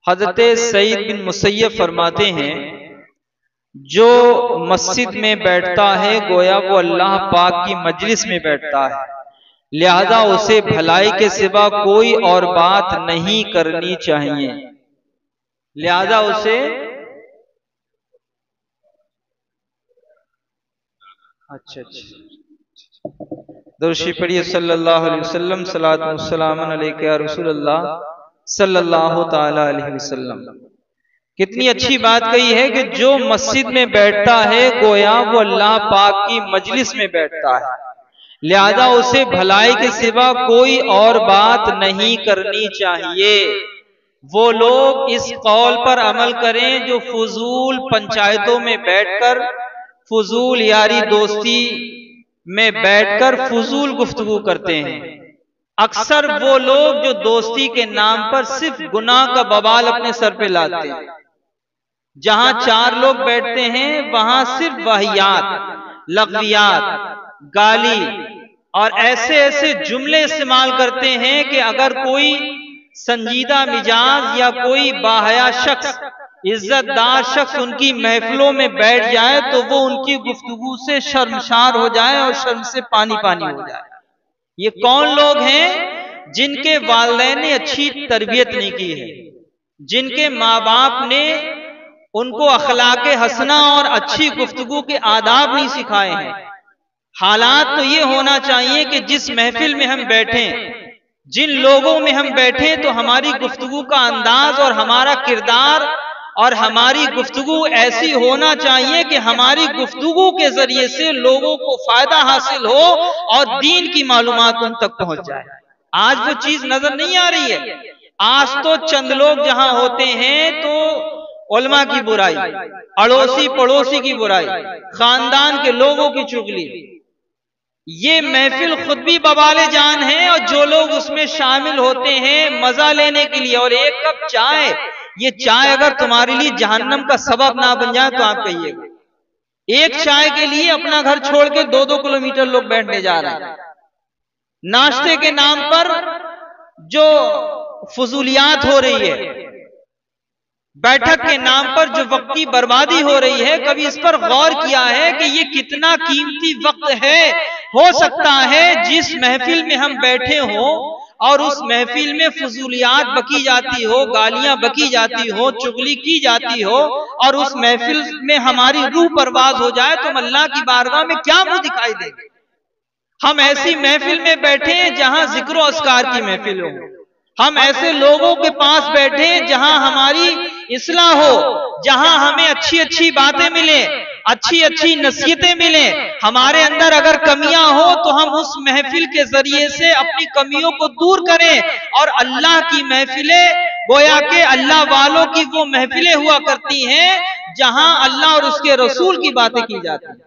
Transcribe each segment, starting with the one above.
حضرت سعید بن مسیب فرماتے ہیں جو مسجد میں بیٹھتا ہے گویا وہ اللہ پاک کی مجلس میں بیٹھتا ہے، لہذا اسے بھلائی کے سوا کوئی اور بات نہیں کرنی چاہیے، لہذا اسے اچھا درود شریف پڑھیے صلی اللہ علیہ وسلم، صلاۃ و سلام علیک یا رسول اللہ صلی اللہ تعالی علیہ وسلم۔ کتنی اچھی بات کہی ہے کہ جو مسجد میں بیٹھتا ہے گویا وہ اللہ پاک کی مجلس میں بیٹھتا ہے، لہذا اسے بھلائی کے سوا کوئی اور بات نہیں کرنی چاہیے۔ وہ لوگ اس قول پر عمل کریں جو فضول پنچایتوں میں بیٹھ کر، فضول یاری دوستی میں بیٹھ کر فضول گفتگو کرتے ہیں۔ اکثر وہ لوگ جو دوستی کے نام پر صرف گناہ کا بوال اپنے سر پہ لاتے ہیں، جہاں چار لوگ بیٹھتے ہیں وہاں صرف واہیات، لغویات، گالی اور ایسے جملے استعمال کرتے ہیں کہ اگر کوئی سنجیدہ مزاج یا کوئی باحیا شخص، عزت دار شخص ان کی محفلوں میں بیٹھ جائے تو وہ ان کی گفتگو سے شرمسار ہو جائے اور شرم سے پانی ہو جائے۔ یہ کون لوگ ہیں؟ جن کے والدین نے اچھی تربیت نہیں کی ہے، جن کے ماں باپ نے ان کو اخلاق حسنہ اور اچھی گفتگو کے آداب نہیں سکھائے ہیں۔ حالات تو یہ ہونا چاہیے کہ جس محفل میں ہم بیٹھیں، جن لوگوں میں ہم بیٹھیں تو ہماری گفتگو کا انداز اور ہمارا کردار اور ہماری گفتگو ایسی ہونا چاہیے کہ ہماری گفتگو کے ذریعے سے لوگوں کو فائدہ حاصل ہو اور دین کی معلومات ان تک پہنچ جائے۔ آج وہ چیز نظر نہیں آ رہی ہے۔ آج تو چند لوگ جہاں ہوتے ہیں تو علماء کی برائی، اڑوسی پڑوسی کی برائی، خاندان کے لوگوں کی چغلی، یہ محفل خود بھی بوال جان ہے، اور جو لوگ اس میں شامل ہوتے ہیں مزہ لینے کے لیے، اور ایک کپ چائے، یہ چائے اگر تمہارے لیے جہنم کا سبب نہ بن جائے تو آپ کہیے گا۔ ایک چائے کے لیے اپنا گھر چھوڑ کے 2 کلومیٹر لوگ بیٹھنے جا رہے ہیں۔ ناشتے کے نام پر جو فضولیات ہو رہی ہے، بیٹھک کے نام پر جو وقت کی بربادی ہو رہی ہے، کبھی اس پر غور کیا ہے کہ یہ کتنا قیمتی وقت ہے؟ ہو سکتا ہے جس محفل میں ہم بیٹھے ہوں اور اس محفل میں فضولیات بکی جاتی ہو، گالیاں بکی جاتی ہو، چغلی کی جاتی ہو، اور اس محفل میں ہماری روح پرواز ہو جائے تو ہم اللہ کی بارگاہ میں کیا منہ دکھائی دیں گے؟ ہم ایسی محفل میں بیٹھے جہاں ذکر و اذکار کی محفل ہو، ہم ایسے لوگوں کے پاس بیٹھے جہاں ہماری اصلاح ہو، جہاں ہمیں اچھی باتیں ملیں، اچھی نصیحتیں ملیں۔ ہمارے اندر اگر کمیاں ہو تو ہم اس محفل کے ذریعے سے اپنی کمیوں کو دور کریں، اور اللہ کی محفلیں گویا کہ اللہ والوں کی وہ محفلیں ہوا کرتی ہیں جہاں اللہ اور اس کے رسول کی باتیں کی جاتی ہیں۔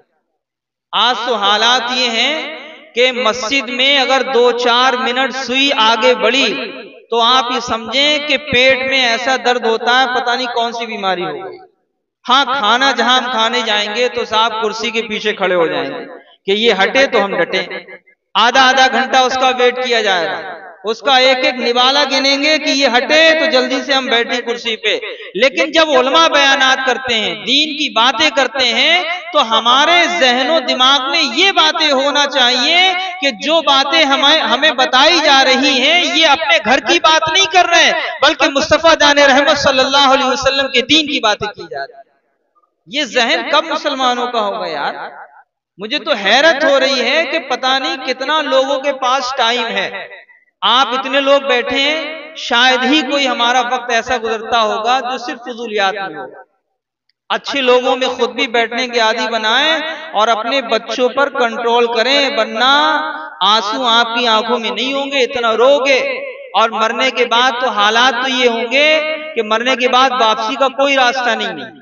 آج تو حالات یہ ہیں کہ مسجد میں اگر 2-4 منٹ سوئی آگے بڑھی تو آپ یہ سمجھیں کہ پیٹ میں ایسا درد ہوتا ہے پتہ نہیں کون سی بیماری ہو گئی۔ ہاں، کھانا جہاں ہم کھانے جائیں گے تو صاحب کرسی کے پیچھے کھڑے ہو جائیں گے کہ یہ ہٹے تو ہم ڈٹیں، آدھا گھنٹہ اس کا ویٹ کیا جائے گا، اس کا ایک نوالا گنیں گے کہ یہ ہٹے تو جلدی سے ہم بیٹھیں کرسی پہ۔ لیکن جب علماء بیانات کرتے ہیں، دین کی باتیں کرتے ہیں، تو ہمارے ذہن و دماغ میں یہ باتیں ہونا چاہیے کہ جو باتیں ہمیں بتائی جا رہی ہیں یہ اپنے گھر کی بات نہیں کر رہے بلکہ مصطفیٰ جان رحمت صلی اللہ علیہ وسلم کے دین کی باتیں کی جا رہی ہیں۔ یہ ذہن کب مسلمانوں کا ہوگا یار؟ مجھے تو حیرت ہو رہی ہے کہ پتہ نہیں کتنا لوگوں کے پاس ٹائم ہے۔ آپ اتنے لوگ بیٹھے ہیں، شاید ہی کوئی ہمارا وقت ایسا گزرتا ہوگا جو صرف فضولیات میں ہوگا۔ اچھے لوگوں میں خود بھی بیٹھنے کے عادی بنائیں اور اپنے بچوں پر کنٹرول کریں، ورنہ آنسو آپ کی آنکھوں میں نہیں ہوں گے، اتنا روگے، اور مرنے کے بعد تو حالات تو یہ ہوں گے کہ مرنے کے بعد واپسی کا کوئی راستہ نہیں ہے۔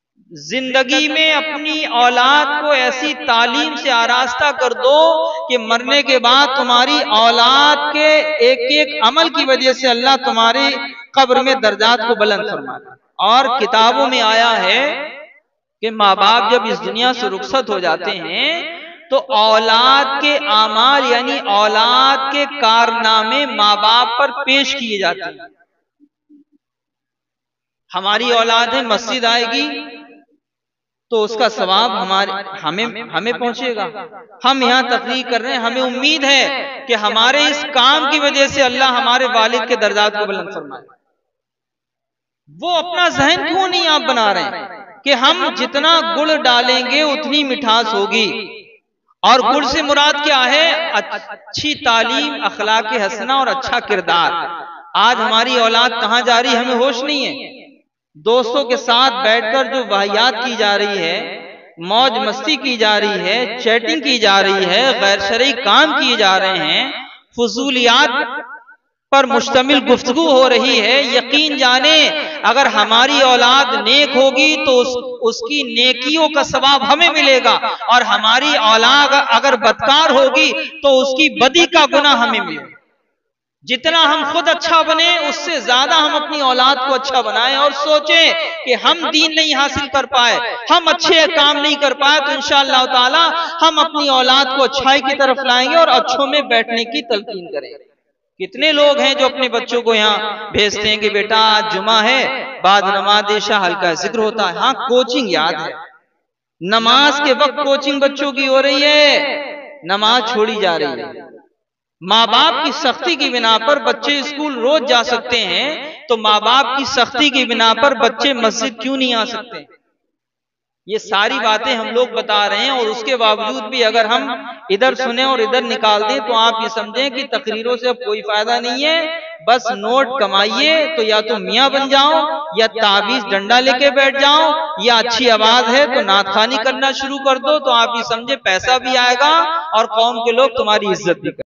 زندگی میں اپنی اولاد کو ایسی تعلیم سے آراستہ کر دو کہ مرنے کے بعد تمہاری اولاد کے ایک عمل کی وجہ سے اللہ تمہاری قبر میں درجات کو بلند فرماتا ہے۔ اور کتابوں میں آیا ہے کہ ماں باپ جب اس دنیا سے رخصت ہو جاتے ہیں تو اولاد کے اعمال یعنی اولاد کے کارنامے ماں باپ پر پیش کیے جاتے ہیں۔ ہماری اولاد ہے، مسجد آئے گی تو اس کا ثواب ہمیں پہنچے گا. ہم یہاں تقریر کر رہے ہیں، ہمیں امید ہے کہ ہمارے اس کام کی وجہ سے اللہ ہمارے والد کے درجات کو بلند فرمائے. وہ اپنا ذہن کیوں نہیں آپ بنا رہے ہیں کہ ہم جتنا گڑ ڈالیں گے اتنی مٹھاس ہوگی؟ اور گڑ سے مراد کیا ہے؟ اچھی تعلیم، اخلاق حسنہ اور اچھا کردار. آج ہماری اولاد کہاں جا رہی ہمیں ہوش نہیں ہے. دوستوں کے ساتھ بیٹھ کر جو واہیات کی جا رہی ہے، موج مستی کی جا رہی ہے، چیٹنگ کی جا رہی ہے، غیر شرعی کام کیے جا رہے ہیں، فضولیات پر مشتمل گفتگو ہو رہی ہے. یقین جانیں اگر ہماری اولاد نیک ہوگی تو اس کی نیکیوں کا ثواب ہمیں ملے گا، اور ہماری اولاد اگر بدکار ہوگی تو اس کی بدی کا گناہ ہمیں ملے گا. جتنا ہم خود اچھا بنے اس سے زیادہ ہم اپنی اولاد کو اچھا بنائیں، اور سوچیں کہ ہم دین نہیں حاصل کر پائے، ہم اچھے کام نہیں کر پائے، تو انشاءاللہ تعالی ہم اپنی اولاد کو اچھائی کی طرف لائیں گے اور اچھوں میں بیٹھنے کی تلقین کریں گے. کتنے لوگ ہیں جو اپنے بچوں کو یہاں بھیجتے ہیں کہ بیٹا آج جمعہ ہے، بعد نماز عشاء ہلکا ذکر ہوتا ہے. ہاں کوچنگ یاد ہے، نماز کے وقت کوچنگ بچوں کی ہو رہی ہے، نماز چھوڑی جا رہی ہے. ماں باپ کی سختی کی بنا پر بچے اسکول روز جا سکتے ہیں، تو ماں باپ کی سختی کی بنا پر بچے مسجد کیوں نہیں آ سکتے؟ یہ ساری باتیں ہم لوگ بتا رہے ہیں، اور اس کے باوجود بھی اگر ہم ادھر سنیں اور ادھر نکال دیں تو آپ یہ سمجھیں کہ تقریروں سے اب کوئی فائدہ نہیں ہے. بس نوٹ کمائیے تو یا تو میاں بن جاؤ، یا تعویذ ڈنڈا لے کے بیٹھ جاؤ، یا اچھی آواز ہے تو نعت خوانی کرنا شروع کر دو، تو آپ یہ سمجھے پیسہ بھی آئے گا اور قوم کے لوگ تمہاری عزت بھی کریں گے.